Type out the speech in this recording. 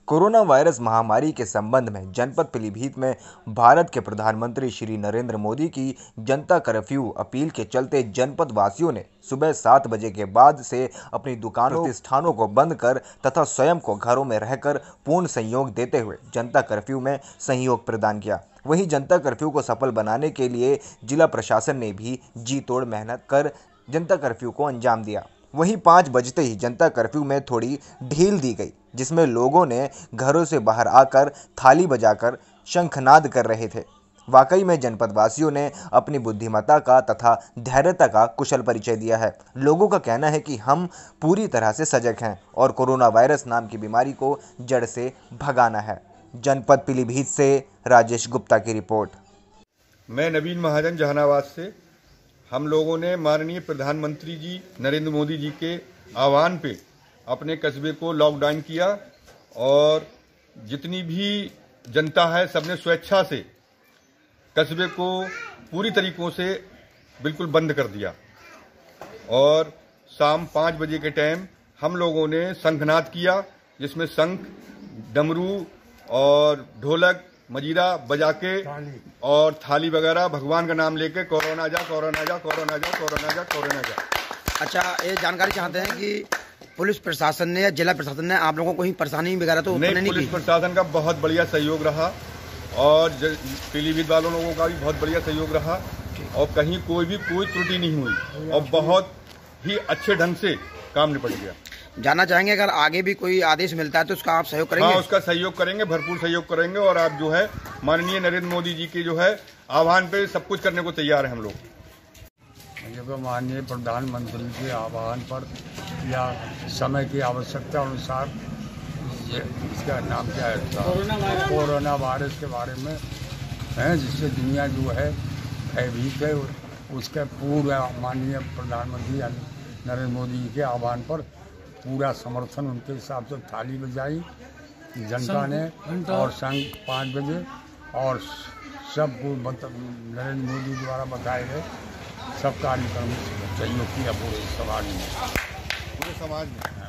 Corona virus महामारी के संबंध में जनपद पीलीभीत में भारत के प्रधानमंत्री श्री नरेंद्र मोदी की जनता कर्फ्यू अपील के चलते जनपद वासियों ने सुबह 7 बजे के बाद से अपनी दुकानों प्रतिष्ठानों को बंद कर तथा स्वयं को घरों में रहकर पूर्ण सहयोग देते हुए जनता कर्फ्यू में सहयोग प्रदान किया। वहीं जनता कर्फ्यू को सफल बनाने के लिए जिला प्रशासन ने भी जी तोड़ मेहनत कर जनता कर्फ्यू को अंजाम दिया। वहीं 5 बजते ही जनता कर्फ्यू में थोड़ी ढील दी गई, जिसमें लोगों ने घरों से बाहर आकर थाली बजाकर शंखनाद कर रहे थे। वाकई में जनपद वासियों ने अपनी बुद्धिमत्ता का तथा धैर्यता का कुशल परिचय दिया है। लोगों का कहना है कि हम पूरी तरह से सजग हैं और कोरोना वायरस नाम की बीमारी को जड़ से भगाना है। जनपद पीलीभीत से राजेश गुप्ता की रिपोर्ट। मैं नवीन महाजन जहानाबाद से। हम लोगों ने माननीय प्रधानमंत्री जी नरेंद्र मोदी जी के आह्वान पे अपने कस्बे को लॉकडाउन किया और जितनी भी जनता है सबने स्वेच्छा से कस्बे को पूरी तरीकों से बिल्कुल बंद कर दिया और शाम 5 बजे के टाइम हम लोगों ने शंखनाद किया, जिसमें शंख, डमरू और ढोलक मजीरा बजा के और थाली वगैरह भगवान का नाम लेके कोरोना जा कोरोना जा कोरोना जा कोरोना जा कोरोना जा। अच्छा, ये जानकारी चाहते हैं कि पुलिस प्रशासन ने या जिला प्रशासन ने आप लोगों को कहीं परेशानी वगैरह तो नहीं की? पुलिस प्रशासन का बहुत बढ़िया सहयोग रहा और पीलीभीत वालों लोगों का भी बहुत बढ़िया सहयोग रहा और कहीं कोई त्रुटि नहीं हुई और बहुत ही अच्छे ढंग से काम निपट गया। जानना चाहेंगे अगर आगे भी कोई आदेश मिलता है तो उसका आप सहयोग करेंगे? हाँ, उसका सहयोग करेंगे, भरपूर सहयोग करेंगे और आप जो है माननीय नरेंद्र मोदी जी के जो है आह्वान पे सब कुछ करने को तैयार हैं हम लोग। जो माननीय प्रधानमंत्री के आह्वान पर या समय की आवश्यकता अनुसार इसका नाम क्या है, कोरोना वायरस के बारे में है, जिससे दुनिया जो है भयभीत है, उसके पूर्व माननीय प्रधानमंत्री नरेंद्र मोदी जी के आह्वान पर पूरा समर्थन उनके हिसाब से थाली बजाई जनता ने और संघ 5 बजे और सबको नरेंद्र मोदी द्वारा बताए गए सब कार्यक्रम सहयोग किया पूरे समाज में।